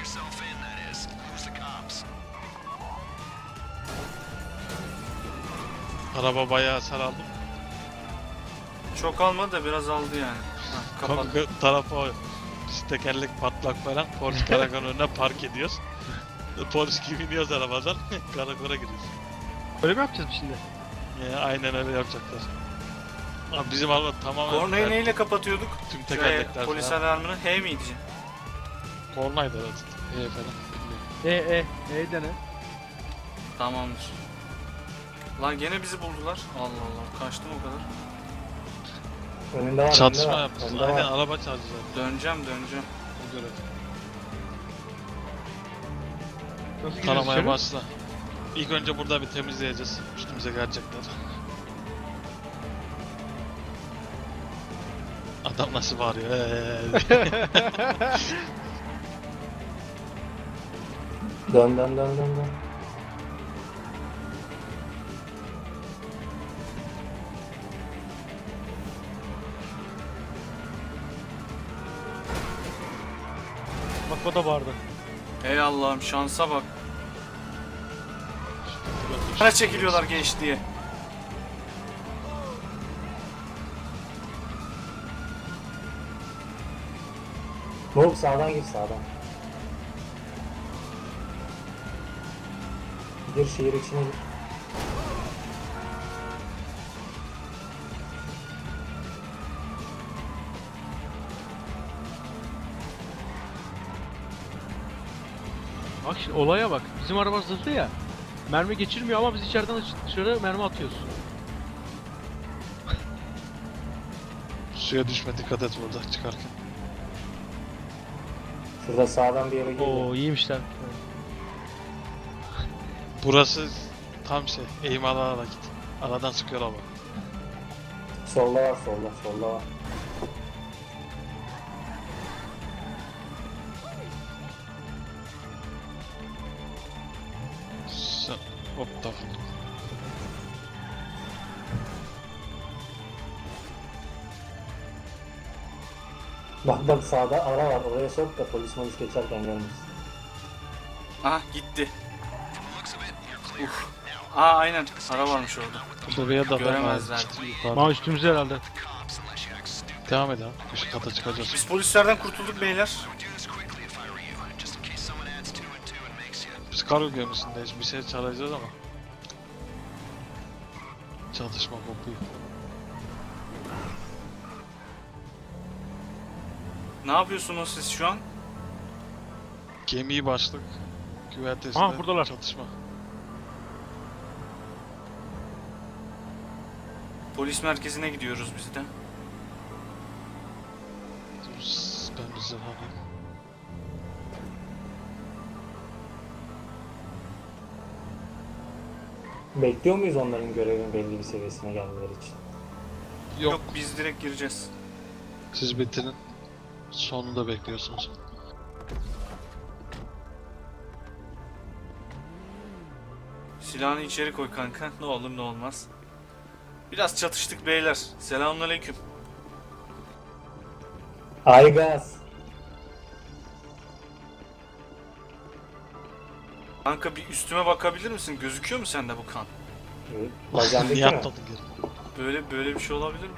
Speaker 2: Araba bayağı hasar aldı.
Speaker 1: Çok almadı da biraz aldı yani. Heh, kapat.
Speaker 2: Kanka tarafı o. Biz tekerlek patlak falan. Polis karakolun önüne park ediyoruz. Polis gibi iniyoruz arabadan. Karakola giriyoruz.
Speaker 5: Öyle mi yapacağız şimdi?
Speaker 2: Ya, aynen öyle yapacaklar. Abi bizim araba tamamen...
Speaker 1: Kornayı neyle kapatıyorduk?
Speaker 2: Tüm
Speaker 1: Şey,
Speaker 2: tekerlekler
Speaker 1: polis
Speaker 2: falan.
Speaker 1: alarmını H miydi?
Speaker 2: Kornaydı evet. E falan. Bilmiyorum.
Speaker 5: E e e dene.
Speaker 1: Tamamdır. Lan gene bizi buldular. Allah Allah, kaçtım o kadar.
Speaker 3: Önünde var.
Speaker 2: Çatışma
Speaker 3: önünde var.
Speaker 2: yapmışız.
Speaker 3: Önünde
Speaker 2: Aynen
Speaker 3: var.
Speaker 2: araba çarptı zaten.
Speaker 1: Döneceğim döneceğim.
Speaker 2: O göre.
Speaker 5: Nasıl giriyoruz
Speaker 2: Taramaya
Speaker 5: içeri?
Speaker 2: başla. İlk önce burada bir temizleyeceğiz. Üstümüze gelecekler. Adam nasıl bağırıyor? Eee.
Speaker 3: Dön dön dön dön dön.
Speaker 5: Bak o da vardı.
Speaker 1: Ey Allah'ım, şansa bak. Bana çekiliyorlar genç diye.
Speaker 3: Moruk sağdan gir sağdan. Gir şehir içine gir.
Speaker 5: Bak şimdi olaya bak. Bizim araba zırhlı ya. Mermi geçirmiyor ama biz içeriden dışarı mermi atıyoruz.
Speaker 2: Suya düşme, dikkat et burada çıkarken.
Speaker 3: Şurada sağdan bir yere gir.
Speaker 5: Oo iyiymişler.
Speaker 2: Burası tam şey, eğim alana git. Aradan sıkıyor ama.
Speaker 3: Solda var solda solda var.
Speaker 2: Sen, hop da.
Speaker 3: Bak bak sağda ara var. Oraya sok da polis polis geçerken görmesin.
Speaker 1: Aha gitti. Uf. Aa aynen, ara varmış orada.
Speaker 2: Buraya da
Speaker 1: Göremezler.
Speaker 5: Maa üstümüzde herhalde.
Speaker 2: Devam edelim. Üst kata çıkacağız.
Speaker 1: Biz polislerden kurtulduk beyler.
Speaker 2: Biz kargo gemisindeyiz. Bir şey çağıracağız ama. Çatışma kopuyor.
Speaker 1: Ne yapıyorsunuz siz şu an?
Speaker 2: Gemiyi başlık. Güvertesinde
Speaker 5: Aha, buradalar.
Speaker 2: çatışma.
Speaker 1: Polis merkezine gidiyoruz biz de.
Speaker 2: Dur, ben bir zırh alayım.
Speaker 3: Bekliyor muyuz onların görevin belli bir seviyesine gelmeleri için?
Speaker 2: Yok,
Speaker 1: Yok, biz direkt gireceğiz.
Speaker 2: siz bitirin. Sonunda bekliyorsunuz.
Speaker 1: Silahını içeri koy kanka. Ne olur ne olmaz. Biraz çatıştık beyler. Selamünaleyküm.
Speaker 3: Ay gaz.
Speaker 1: Kanka bir üstüme bakabilir misin? Gözüküyor mu sende bu kan?
Speaker 3: Bacağındaki
Speaker 2: Niye
Speaker 3: mi?
Speaker 2: atladın geri?
Speaker 1: Böyle böyle bir şey olabilir mi?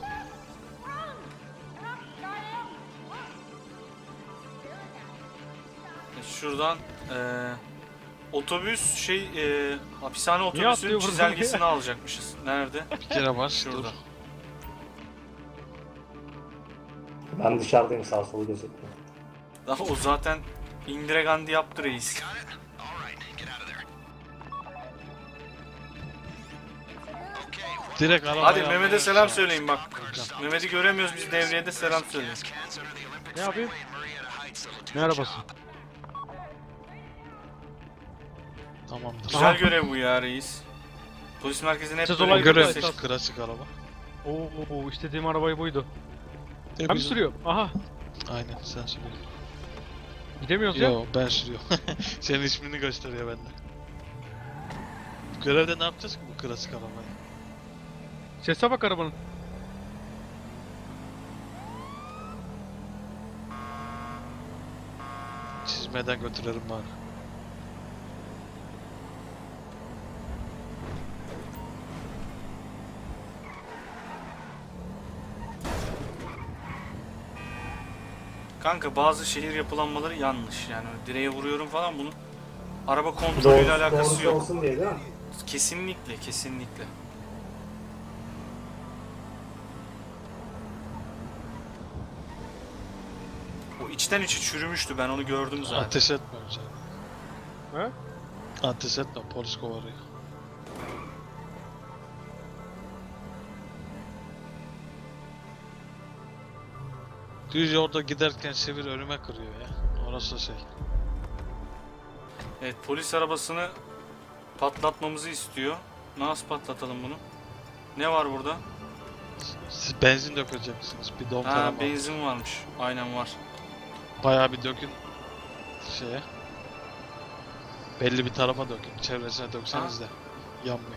Speaker 1: E, Şuradan eee otobüs şey eee hapishane otobüsünün
Speaker 5: atlıyor buradan
Speaker 1: çizelgesini
Speaker 5: ya?
Speaker 1: alacakmışız. Nerede?
Speaker 2: Bir kere baş
Speaker 1: Şurada.
Speaker 2: dur.
Speaker 3: Ben dışarıdayım sağ solu gözükmüyor.
Speaker 1: Daha o zaten Indira Gandhi yaptı reis.
Speaker 2: Direkt arabaya
Speaker 1: Hadi
Speaker 2: almaya
Speaker 1: Mehmet'e selam
Speaker 2: başla.
Speaker 1: söyleyin bak. Mehmet'i göremiyoruz, biz devriyede selam söyleyin.
Speaker 5: Ne yapayım? Ne arabası?
Speaker 2: Tamamdır.
Speaker 1: Güzel
Speaker 5: Aha.
Speaker 1: görev bu ya reis. Polis merkezine hep
Speaker 5: Siz
Speaker 1: böyle
Speaker 5: olay
Speaker 1: görev
Speaker 2: Görev
Speaker 1: seç-
Speaker 5: esas.
Speaker 2: klasik araba.
Speaker 5: Oo istediğim arabayı buydu. Ben mi
Speaker 2: Temiz.
Speaker 5: sürüyorum? Aha.
Speaker 2: Aynen sen sürüyorsun.
Speaker 5: Gidemiyoruz ya.
Speaker 2: Yo ben sürüyorum. Senin ismini gösteriyor bende. Görevde ne yapacağız ki bu klasik arabayı?
Speaker 5: Sese bak arabanın.
Speaker 2: Çizmeden götürelim bari.
Speaker 1: Kanka bazı şehir yapılanmaları yanlış yani direğe vuruyorum falan bunun araba
Speaker 3: Doğrusu,
Speaker 1: kontrolüyle alakası
Speaker 3: doğrusu
Speaker 1: yok.
Speaker 3: olsun diye değil mi?
Speaker 1: Kesinlikle kesinlikle. O içten içe çürümüştü ben onu gördüm zaten.
Speaker 2: Ateş etme hocam.
Speaker 5: He?
Speaker 2: Ateş etme polis kovarıyor. Düz orada giderken çevir önüme kırıyor ya. Orası şey.
Speaker 1: Evet polis arabasını patlatmamızı istiyor. Nasıl patlatalım bunu? Ne var burada?
Speaker 2: Siz benzin dökeceksiniz. Bir don
Speaker 1: Ha
Speaker 2: falan var.
Speaker 1: benzin varmış. Aynen var.
Speaker 2: Bayağı bir dökün şeye. Belli bir tarafa dökün. Çevresine dökseniz de yanmıyor.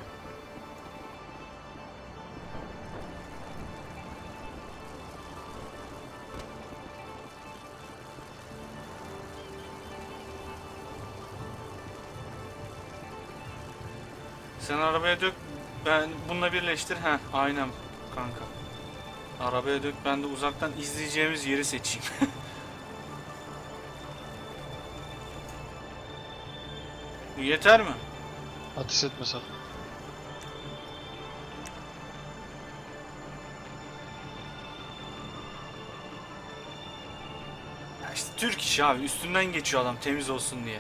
Speaker 1: Sen arabaya dök. Ben bununla birleştir. Heh aynen kanka. Arabaya dök ben de uzaktan izleyeceğimiz yeri seçeyim. Bu yeter mi?
Speaker 2: Ateş etme sen.
Speaker 1: Ya işte Türk işi abi üstünden geçiyor adam temiz olsun diye.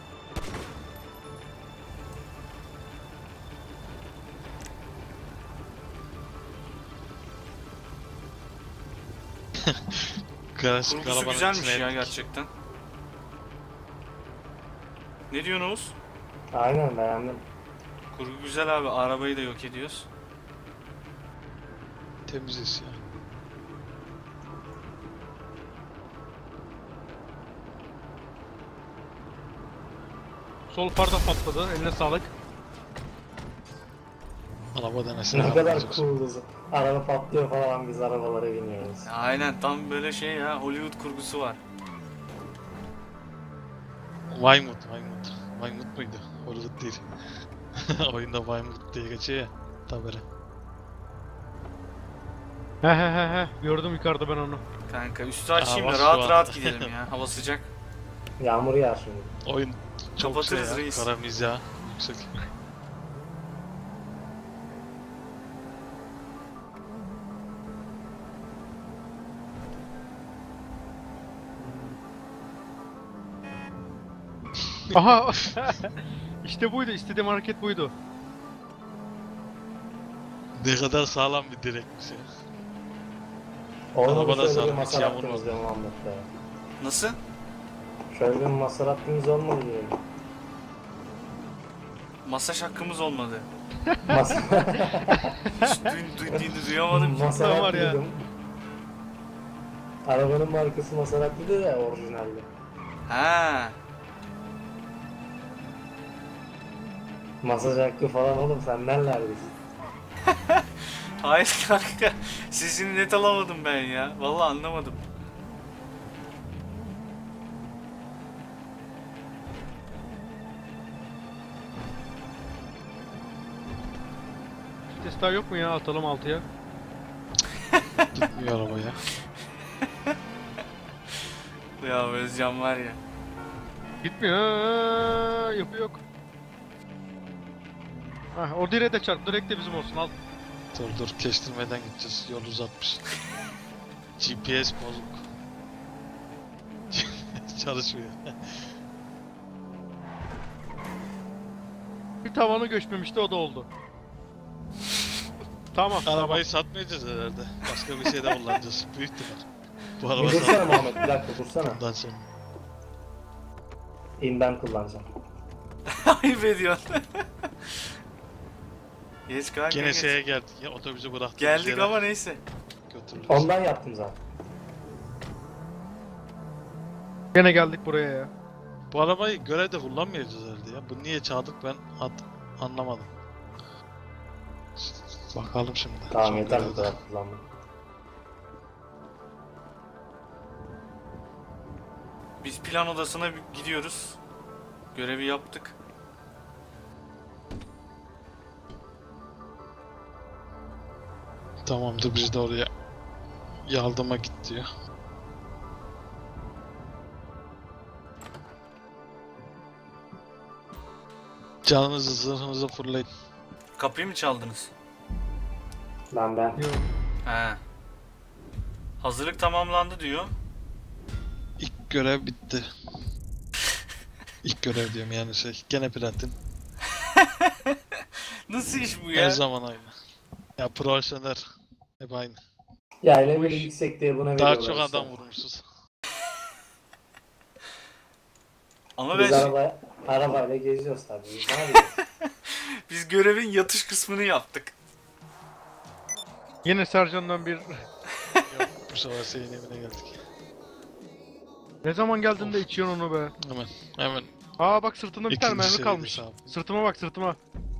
Speaker 2: Klasik
Speaker 1: Kurgusu
Speaker 2: arabanın
Speaker 1: güzelmiş
Speaker 2: içine
Speaker 1: ya
Speaker 2: ettik.
Speaker 1: gerçekten. Ne diyorsun Oğuz?
Speaker 3: Aynen beğendim.
Speaker 1: Kurgu güzel abi arabayı da yok ediyoruz.
Speaker 2: Temiziz ya.
Speaker 5: Sol farda patladı. Eline sağlık.
Speaker 2: Araba denesine
Speaker 3: Ne kadar
Speaker 2: yapmayacağız.
Speaker 3: cool'uz. Araba patlıyor falan biz arabalara biniyoruz.
Speaker 1: Aynen tam böyle şey ya Hollywood kurgusu var.
Speaker 2: Weymouth, Weymouth. Weymouth muydu? Hollywood değil. Oyunda Weymouth diye geçiyor ya. Tabela.
Speaker 5: He he he he. Gördüm yukarıda ben onu.
Speaker 1: Kanka üstü açayım
Speaker 2: Hava
Speaker 1: da
Speaker 2: şu
Speaker 1: rahat
Speaker 2: an.
Speaker 1: rahat gidelim ya. Hava sıcak.
Speaker 3: Yağmur yağar şimdi.
Speaker 2: Oyun çok
Speaker 1: Kapatırız
Speaker 2: şey ya.
Speaker 1: reis.
Speaker 2: Kara mizah yüksek.
Speaker 5: Aha! İşte buydu. İstediğim hareket buydu.
Speaker 2: Ne kadar sağlam bir direkmiş ya.
Speaker 3: Orada
Speaker 2: Arabada
Speaker 3: şöyle bir
Speaker 2: sarı, hiç
Speaker 3: masar
Speaker 2: yağmur
Speaker 3: attığımız
Speaker 2: var.
Speaker 3: bir Muhammed'de.
Speaker 1: Nasıl?
Speaker 3: Şöyle bir masar attığımız olmadı diyelim.
Speaker 1: Masaj hakkımız olmadı.
Speaker 3: Masar,
Speaker 1: Hiç duy, duy, duy, duyamadım ki.
Speaker 3: masar
Speaker 5: var ya.
Speaker 3: attıydım. Arabanın markası Maserati'de de orijinalde.
Speaker 1: Ha.
Speaker 3: Masaj hakkı falan oğlum senden neredesin?
Speaker 1: Hayır kanka. Sesini net alamadım ben ya. Vallahi anlamadım.
Speaker 5: Vites daha yok mu ya? Atalım altıya.
Speaker 2: Gitmiyor araba ya.
Speaker 1: Ya Özcan var ya.
Speaker 5: Gitmiyor. Yapı yok. Hah, o direğe de çarp. Direkt de bizim olsun. Al.
Speaker 2: Dur dur kestirmeden gideceğiz. Yol uzatmış. G P S bozuk. Çalışmıyor.
Speaker 5: Bir tavanı göçmemişti o da oldu. Tamam.
Speaker 2: Arabayı satmayacağız herhalde. Başka bir şeyde kullanacağız. Büyük ihtimal. Bu
Speaker 3: Bir
Speaker 2: araba
Speaker 3: dursana
Speaker 2: satmayacağız.
Speaker 3: Muhammed bir dakika dursana.
Speaker 2: Ondan sonra.
Speaker 3: İn ben kullanacağım.
Speaker 1: Ayıp ediyorsun. Geç kanka
Speaker 2: Gene
Speaker 1: geç.
Speaker 2: şeye geldik ya otobüsü bıraktık.
Speaker 1: Geldik ama neyse.
Speaker 2: Götürürüz.
Speaker 3: Ondan yaptım zaten.
Speaker 5: Gene geldik buraya ya.
Speaker 2: Bu arabayı görevde kullanmayacağız herhalde ya. Bu niye çaldık ben at anlamadım. Bakalım şimdi.
Speaker 3: Tamam
Speaker 2: Son
Speaker 3: yeter bu
Speaker 2: görevde.
Speaker 3: kadar kullandım.
Speaker 1: Biz plan odasına gidiyoruz. Görevi yaptık.
Speaker 2: Tamamdır, biz de oraya yardıma git diyor. Canınızı zırhınızı fırlayın.
Speaker 1: Kapıyı mı çaldınız?
Speaker 3: Ben ben.
Speaker 5: Yok.
Speaker 1: He. Hazırlık tamamlandı diyor.
Speaker 2: İlk görev bitti. İlk görev diyorum yani şey. Gene platin.
Speaker 1: Nasıl iş bu
Speaker 2: Her
Speaker 1: ya?
Speaker 2: zaman aynı. Ya profesyonel. Hep aynı.
Speaker 3: Ya level yüksek diye buna
Speaker 2: Daha
Speaker 3: veriyorlar
Speaker 2: çok
Speaker 3: işte.
Speaker 2: adam
Speaker 3: Biz
Speaker 2: vurmuşuz.
Speaker 1: Ama ben
Speaker 3: araba, arabayla geziyoruz tabii. Biz ne yapacağız?
Speaker 1: biz görevin yatış kısmını yaptık.
Speaker 5: Yine Sercan'dan bir...
Speaker 2: Yok, bu sefer senin evine geldik.
Speaker 5: Ne zaman geldin de içiyorsun onu be?
Speaker 2: Hemen. Hemen.
Speaker 5: Aa bak sırtında bir tane
Speaker 2: İkinci
Speaker 5: mermi
Speaker 2: seviyede
Speaker 5: kalmış.
Speaker 2: sağ ol.
Speaker 5: Sırtıma bak sırtıma.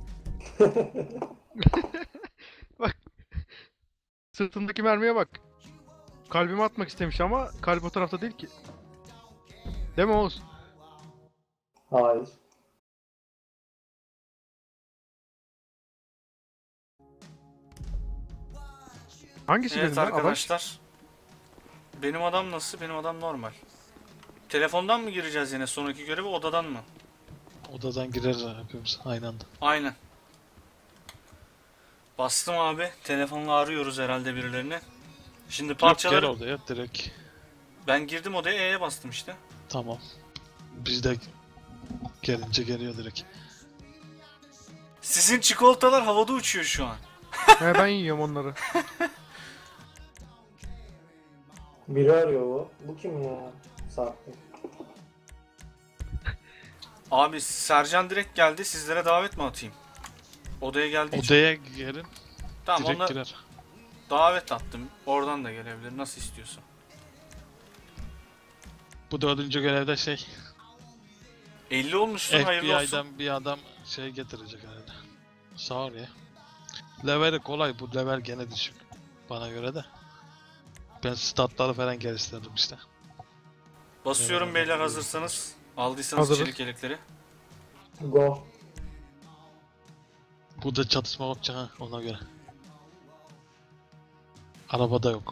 Speaker 5: Bak. Sırtındaki mermiye bak. Kalbime atmak istemiş ama kalp o tarafta değil ki. Değil mi Oğuz?
Speaker 3: Hayır.
Speaker 5: Hangisi
Speaker 1: Evet
Speaker 5: benim lan? Adam?
Speaker 1: arkadaşlar. Benim adam nasıl? Benim adam normal. Telefondan mı gireceğiz yine sonraki göreve, odadan mı?
Speaker 2: Odadan gireriz hepimiz aynı anda.
Speaker 1: Aynen. Bastım abi. Telefonla arıyoruz herhalde birilerini. Şimdi
Speaker 2: Yok, gel
Speaker 1: parçaları...
Speaker 2: odaya direkt.
Speaker 1: Ben girdim odaya, E'ye bastım işte.
Speaker 2: Tamam. Biz de gelince geliyor direkt.
Speaker 1: Sizin çikolatalar havada uçuyor şu an.
Speaker 5: He ben yiyorum onları.
Speaker 3: Biri arıyor bu. Bu kim ya? Saatte.
Speaker 1: Abi Sercan direkt geldi. Sizlere davet mi atayım? Odaya geldiği için.
Speaker 2: Odaya gelin.
Speaker 1: Tamam,
Speaker 2: Direkt
Speaker 1: ona
Speaker 2: girer.
Speaker 1: davet attım. Oradan da gelebilir. Nasıl istiyorsun?
Speaker 2: Bu dördüncü görevde şey.
Speaker 1: elli olmuşsun, hayırlı olsun.
Speaker 2: F B I'den bir adam şey getirecek herhalde. Sağ ol ya. Leveli kolay, bu level gene düşük. Bana göre de. Ben statları falan geliştirdim işte.
Speaker 1: Basıyorum
Speaker 2: Evet.
Speaker 1: beyler, hazırsanız. Aldıysanız
Speaker 5: Hazırız.
Speaker 1: çelik yelekleri.
Speaker 3: Go.
Speaker 2: Burada çatışma yapacak ha, ona göre. Arabada yok.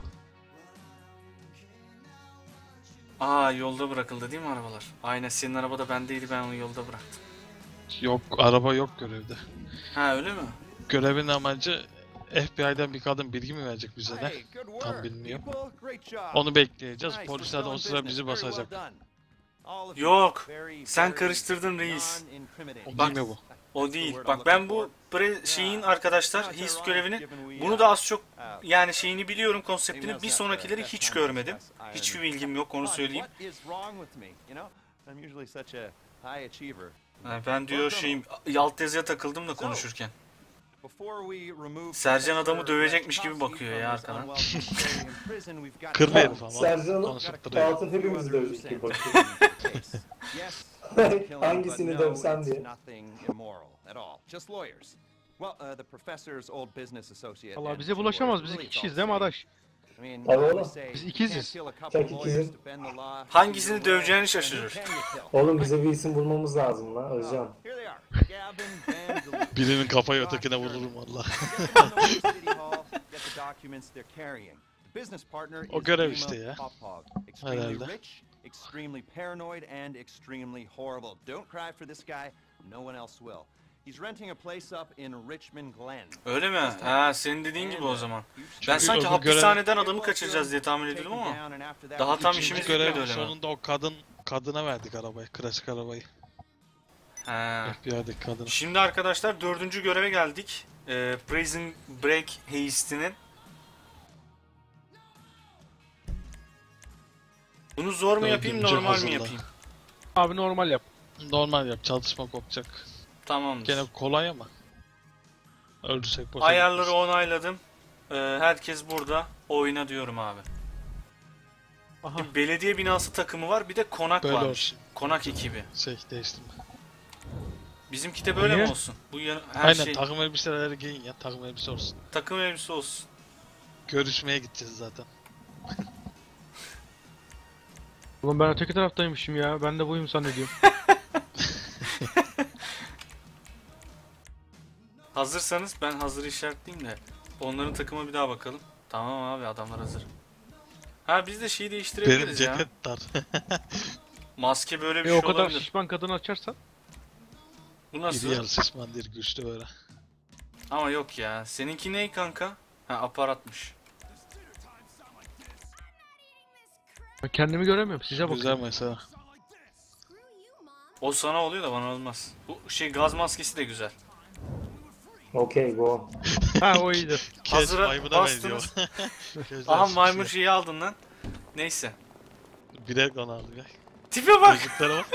Speaker 1: Aa, yolda bırakıldı değil mi arabalar? Aynen, senin arabada bendeydi, ben onu yolda bıraktım.
Speaker 2: Yok, araba yok görevde.
Speaker 1: Ha, öyle mi?
Speaker 2: Görevin amacı F B I'den bir kadın bilgi mi verecek bize de?
Speaker 4: Hey, good work,
Speaker 2: Tam bilmiyorum.
Speaker 4: people. Great job.
Speaker 2: Onu bekleyeceğiz.
Speaker 4: Nice,
Speaker 2: Polisler de
Speaker 4: we're
Speaker 2: o
Speaker 4: still
Speaker 2: sıra
Speaker 4: in
Speaker 2: bizi
Speaker 4: business. Very
Speaker 2: basacak.
Speaker 4: well done. All of you
Speaker 1: Yok.
Speaker 4: very,
Speaker 1: Sen
Speaker 4: very
Speaker 1: karıştırdın reis.
Speaker 4: non-incriminating.
Speaker 2: O
Speaker 1: Bak-
Speaker 2: değil mi bu?
Speaker 1: O değil. Bak ben bu pre şeyin arkadaşlar his görevini, bunu
Speaker 4: uh,
Speaker 1: da az çok yani şeyini biliyorum, konseptini. Bir sonrakileri hiç görmedim. Hiçbir bilgim yok, onu söyleyeyim.
Speaker 4: What is wrong with me? You know, I'm usually such a high achiever.
Speaker 1: Ha, ben diyor şeyim, alt yazıya takıldım da konuşurken.
Speaker 4: Before we remove
Speaker 1: Sercan adamı
Speaker 4: Professor
Speaker 1: dövecekmiş gibi
Speaker 4: Rostovsky
Speaker 1: bakıyor
Speaker 4: from
Speaker 1: ya
Speaker 4: his
Speaker 1: arkadan.
Speaker 4: unwelcome stay in prison, we've got
Speaker 2: Kırlı
Speaker 4: to-
Speaker 2: herif ama.
Speaker 3: Sercan'ın
Speaker 2: Konuşup duruyor.
Speaker 3: altı hepimiz dövecek gibi bakıyor.
Speaker 4: Yes,
Speaker 3: Hangisini
Speaker 4: but no,
Speaker 3: dövsem
Speaker 4: it's
Speaker 3: diye.
Speaker 4: nothing immoral at all. Just lawyers. Well, uh, the professor's old business associate.
Speaker 5: Allah
Speaker 4: and
Speaker 5: bize
Speaker 4: two
Speaker 5: bulaşamaz,
Speaker 4: lawyers
Speaker 5: biz
Speaker 4: really
Speaker 5: iki kişiyiz
Speaker 4: felt
Speaker 5: değil mi
Speaker 4: safe.
Speaker 5: adaş?
Speaker 4: I mean,
Speaker 3: Tabii
Speaker 4: I always
Speaker 3: oğlum.
Speaker 4: say,
Speaker 5: Biz
Speaker 4: you
Speaker 5: ikiziz.
Speaker 4: can't kill a couple
Speaker 3: Tek
Speaker 4: lawyers
Speaker 3: ikizim.
Speaker 4: to bend the law.
Speaker 1: Hangisini
Speaker 4: Either way,
Speaker 1: döveceğini
Speaker 4: then
Speaker 1: şaşırır.
Speaker 4: who can you kill?
Speaker 3: Oğlum bize bir isim bulmamız lazım lan Özcan.
Speaker 4: Oh, here they are. Gavin Van Deloop.
Speaker 2: Birinin kafayı ötekine vururum valla.
Speaker 4: Get them to City Hall, get the documents they're carrying. The business partner
Speaker 2: O
Speaker 4: is
Speaker 2: görev
Speaker 4: Dima
Speaker 2: işte ya.
Speaker 4: Popov. Extremely
Speaker 2: Herhalde.
Speaker 4: rich, extremely paranoid, and extremely horrible. Don't cry for this guy. No one else will. He's renting a place up in Richmond Glen.
Speaker 1: Öyle mi? Ha, senin dediğin gibi o zaman. Ben
Speaker 2: Çünkü
Speaker 1: sanki
Speaker 2: öbür görev-
Speaker 1: hapishaneden adamı kaçıracağız diye tahmin ediyordum ama. daha tam
Speaker 2: İkinci
Speaker 1: işimiz
Speaker 2: görev
Speaker 1: bitmedi öyle mi?
Speaker 2: sonunda o kadın kadına verdik arabayı, klasik arabayı.
Speaker 1: Ha.
Speaker 2: F B I'deki kadına.
Speaker 1: Şimdi arkadaşlar dördüncü göreve geldik. Ee, Prison Break heistinin. Bunu zor mu yapayım,
Speaker 2: Dördüncü
Speaker 1: normal mi
Speaker 2: hazırla.
Speaker 1: yapayım?
Speaker 5: Abi normal yap.
Speaker 2: Normal yap, çatışma kopacak.
Speaker 1: Tamamdır.
Speaker 2: Gene kolay ama. Öldürsek boşa
Speaker 1: Ayarları
Speaker 2: gitmez.
Speaker 1: onayladım. Ee, herkes burada. Oyna diyorum abi.
Speaker 5: Aha.
Speaker 1: Bir belediye binası takımı var, bir de konak
Speaker 2: Böyle
Speaker 1: varmış.
Speaker 2: olsun.
Speaker 1: Konak ekibi.
Speaker 2: Şey değiştim.
Speaker 1: Bizimki de böyle
Speaker 5: Niye?
Speaker 1: mi olsun? Bu yan- her
Speaker 2: Aynen
Speaker 1: şey
Speaker 2: takım elbiseleri giyin ya, takım elbise olsun.
Speaker 1: takım elbise olsun.
Speaker 2: Görüşmeye gideceğiz zaten.
Speaker 5: Oğlum ben öteki taraftaymışım ya. Ben de buyum zannediyorum.
Speaker 1: Hazırsanız ben hazır işaretleyeyim de onların takıma bir daha bakalım. Tamam abi, adamlar hazır. Ha biz de şeyi
Speaker 2: Benim
Speaker 1: değiştirebiliriz ya.
Speaker 2: ceket dar.
Speaker 1: Maske böyle bir
Speaker 5: E
Speaker 1: şey
Speaker 5: o kadar
Speaker 1: olabilir.
Speaker 5: şişman kadını açarsan.
Speaker 1: Bu
Speaker 2: İri
Speaker 1: nasıl?
Speaker 2: yarı şişman değil, güçlü böyle.
Speaker 1: Ama yok ya. Seninki ne kanka? Ha, aparatmış.
Speaker 5: Ben kendimi göremiyorum. Size
Speaker 2: Güzel
Speaker 5: bakıyorum.
Speaker 2: mesela.
Speaker 1: O sana oluyor da bana olmaz. Bu şey gaz maskesi de güzel.
Speaker 3: Okey go.
Speaker 5: Ha o iyidir.
Speaker 2: Keş
Speaker 1: Hazıra
Speaker 2: maymuna
Speaker 1: bastınız.
Speaker 2: benziyor. Gözler
Speaker 1: Aha
Speaker 2: şişiyor.
Speaker 1: maymun şeyi aldın lan. Neyse.
Speaker 2: Birer kan aldı ya.
Speaker 1: Tipe bak.
Speaker 2: Gözlüklere bak.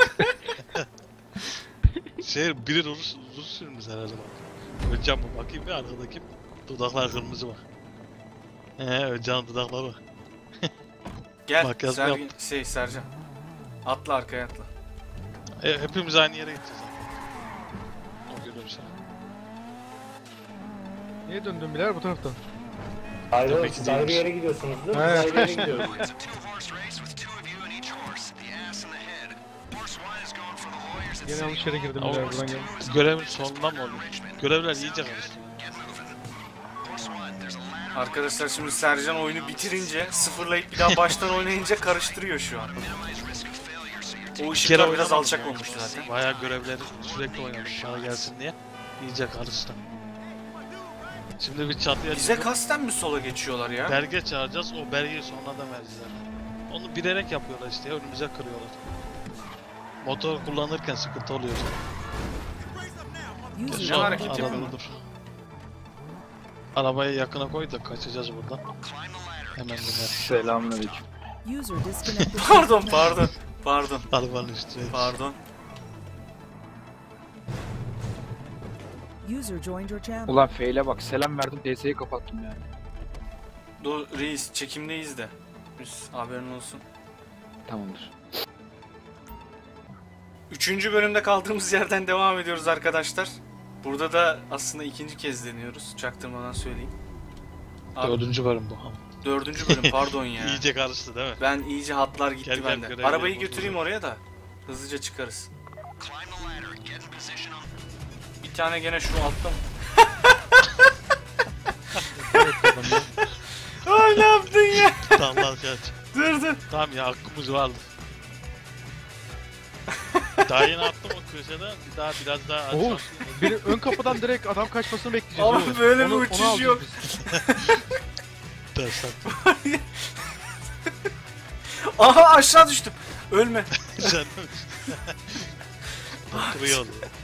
Speaker 2: Şey, biri Rus, Rus sürmüş herhalde bak. Özcan mı? Bakayım bir arkadaki. Dudaklar kırmızı bak. He, Özcan'ın dudakları bak.
Speaker 1: Gel
Speaker 2: Makyaj
Speaker 1: Ser
Speaker 2: yap.
Speaker 1: şey Sercan. Atla arkaya atla.
Speaker 2: E, hepimiz aynı yere gideceğiz zaten. O göre bir şey.
Speaker 5: Niye döndün biler bu taraftan?
Speaker 3: Ayrı,
Speaker 2: Tabii ki
Speaker 3: siz ayrı
Speaker 2: değilmiş.
Speaker 3: yere gidiyorsunuz değil mi?
Speaker 5: He.
Speaker 3: Biz ayrı yere gidiyoruz.
Speaker 5: Yine yanlış yere girdim biler buradan geldim.
Speaker 2: Görevin sonundan mı oluyor? Görevler iyice karıştı.
Speaker 1: Arkadaşlar şimdi Sercan oyunu bitirince sıfırlayıp bir daha baştan oynayınca karıştırıyor şu an. O
Speaker 2: kere
Speaker 1: ışıklar biraz
Speaker 2: oynamadım
Speaker 1: alçak
Speaker 2: yani.
Speaker 1: olmuştu zaten.
Speaker 2: Bayağı görevleri sürekli oynadım bana gelsin diye. İyice karıştı. Şimdi bir çatıya
Speaker 1: Bize
Speaker 2: çıkıp
Speaker 1: kasten mi sola geçiyorlar ya?
Speaker 2: belge çağıracağız. O belgeyi sonradan vereceğiz. Onu bilerek yapıyorlar işte ya, önümüze kırıyorlar. Motor kullanırken sıkıntı oluyor.
Speaker 1: Ne
Speaker 2: Şu an
Speaker 1: hareket
Speaker 2: arada
Speaker 1: yapıyorlar?
Speaker 2: dur. Arabayı yakına koy da kaçacağız buradan. Hemen döner.
Speaker 8: Selamünaleyküm.
Speaker 6: User disconnected.
Speaker 1: Pardon pardon. Pardon.
Speaker 2: Arabanın üstüne.
Speaker 1: Pardon.
Speaker 6: User joined your channel.
Speaker 8: Ulan feyle bak, selam verdim, D S'yi kapattım yani.
Speaker 1: Dur reis, çekimdeyiz de. Biz haberin olsun.
Speaker 8: Tamamdır.
Speaker 1: Üçüncü bölümde kaldığımız yerden devam ediyoruz arkadaşlar. Burada da aslında ikinci kez deniyoruz. Çaktırmadan söyleyeyim. Abi,
Speaker 2: Dördüncü bölüm bu.
Speaker 1: dördüncü bölüm pardon ya.
Speaker 2: İyice karıştı değil mi?
Speaker 1: Ben iyice hatlar gitti
Speaker 2: Gel, gel,
Speaker 1: bende.
Speaker 2: görev
Speaker 1: Arabayı
Speaker 2: yapalım.
Speaker 1: götüreyim oraya da hızlıca çıkarız. Bir tane gene şu altta mı? Ay ne yaptın ya?
Speaker 2: Tamam lan kaç.
Speaker 1: Dur dur.
Speaker 2: Tamam ya, hakkımız vardı. Daha yeni attım o köşeden, bir daha biraz daha aç.
Speaker 5: Oğuz, biri ön kapıdan direkt adam kaçmasını bekleyeceğiz.
Speaker 1: Ama
Speaker 5: oğlum.
Speaker 1: böyle bir
Speaker 5: Onu- onu
Speaker 1: uçuş
Speaker 5: alacağız
Speaker 1: yok.
Speaker 5: biz.
Speaker 2: Ters attım.
Speaker 1: Aha aşağı düştüm. Ölme.
Speaker 2: Sen Oturuyor.